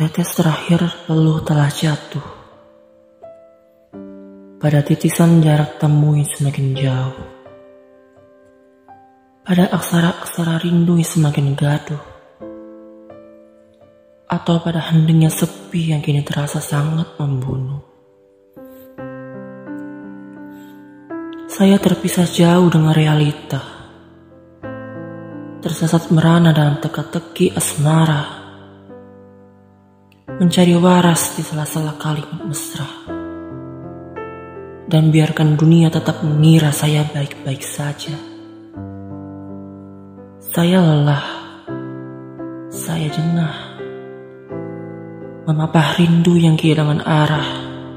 Tetes terakhir peluh telah jatuh. Pada titisan jarak temu yang semakin jauh. Pada aksara-aksara rindu yang semakin gaduh. Atau pada hendingnya sepi yang kini terasa sangat membunuh. Saya terpisah jauh dengan realita. Tersesat merana dalam teka-teki asmara. Mencari waras di sela-sela kalimat mesra. Dan biarkan dunia tetap mengira saya baik-baik saja. Saya lelah. Saya jengah. Memapah rindu yang kehilangan arah.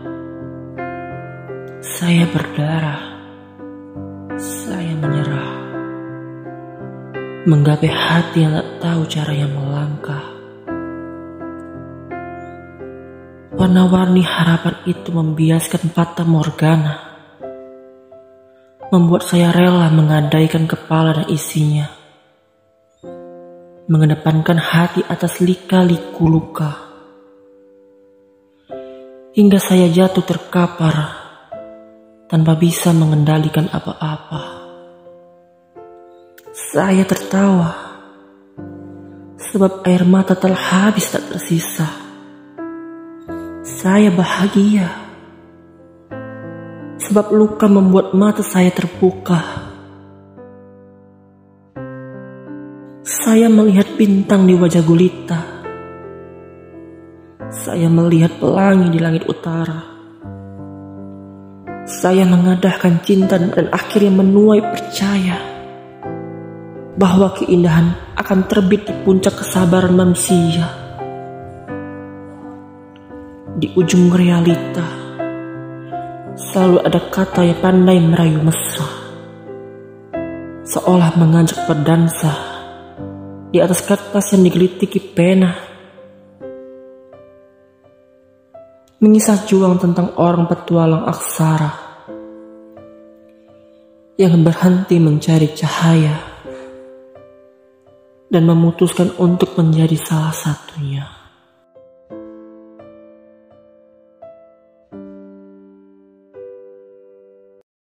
Saya berdarah. Saya menyerah. Menggapai hati yang tak tahu caranya melangkah. Warna-warni harapan itu membiaskan fata morgana. Membuat saya rela menggadaikan kepala dan isinya. Mengedepankan hati atas lika-liku luka. Hingga saya jatuh terkapar tanpa bisa mengendalikan apa-apa. Saya tertawa sebab air mata telah habis tak tersisa. Saya bahagia sebab luka membuat mata saya terbuka. Saya melihat bintang di wajah gulita. Saya melihat pelangi di langit utara. Saya mengadahkan cinta dan akhirnya menuai percaya bahwa keindahan akan terbit di puncak kesabaran manusia. Di ujung realita selalu ada kata yang pandai merayu mesra, seolah mengajak berdansa di atas kertas yang digelitiki pena. Mengisah juang tentang orang petualang aksara yang berhenti mencari cahaya dan memutuskan untuk menjadi salah satunya.